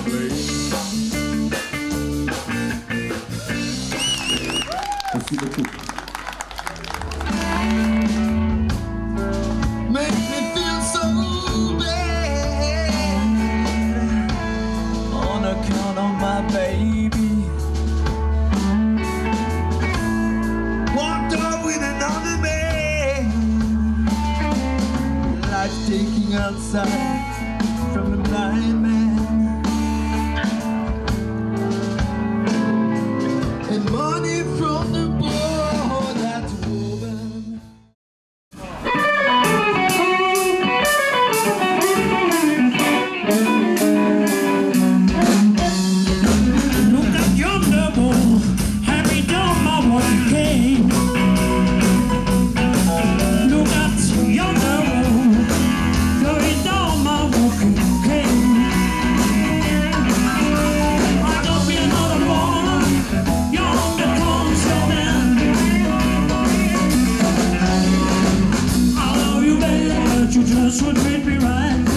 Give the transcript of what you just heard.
Make me feel so bad on account of my baby. Walked off with another man. Life taking outside from the blind man. And money from the poor that's woven. Look at yonder moon, Harry done my one game. Look at yonder moon, Harry done my walking cane. I don't be another one, yonder comes your man. I love you, baby, but you just would treat me right.